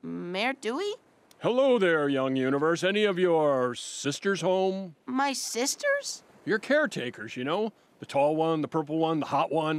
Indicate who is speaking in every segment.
Speaker 1: Mayor Dewey?
Speaker 2: Hello there, young universe. Any of your sisters home?
Speaker 1: My sisters?
Speaker 2: Your caretakers, you know? The tall one, the purple one, the hot one.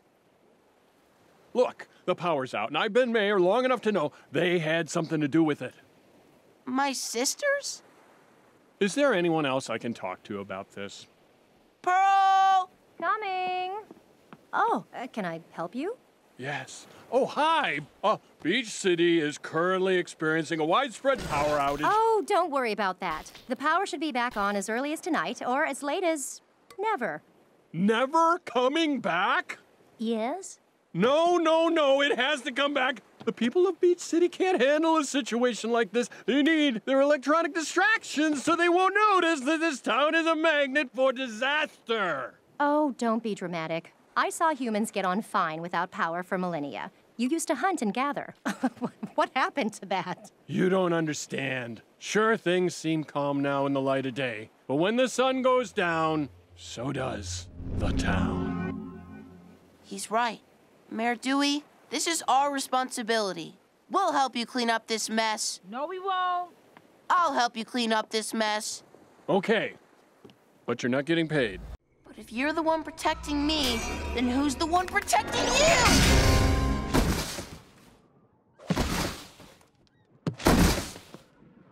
Speaker 2: Look, the power's out, and I've been mayor long enough to know they had something to do with it.
Speaker 1: My sisters?
Speaker 2: Is there anyone else I can talk to about this?
Speaker 1: Pearl!
Speaker 3: Coming. Oh, can I help you?
Speaker 2: Yes. Oh, hi. Beach City is currently experiencing a widespread power outage.
Speaker 3: Oh, don't worry about that. The power should be back on as early as tonight or as late as never.
Speaker 2: Never coming back?
Speaker 3: Yes?
Speaker 2: No, no, no. It has to come back. The people of Beach City can't handle a situation like this. They need their electronic distractions so they won't notice that this town is a magnet for disaster.
Speaker 3: Oh, don't be dramatic. I saw humans get on fine without power for millennia. You used to hunt and gather. What happened to that?
Speaker 2: You don't understand. Sure, things seem calm now in the light of day, but when the sun goes down, so does the town.
Speaker 1: He's right. Mayor Dewey, this is our responsibility. We'll help you clean up this mess.
Speaker 4: No, we won't.
Speaker 1: I'll help you clean up this mess.
Speaker 2: Okay, but you're not getting paid.
Speaker 1: But if you're the one protecting me, then who's the one protecting you?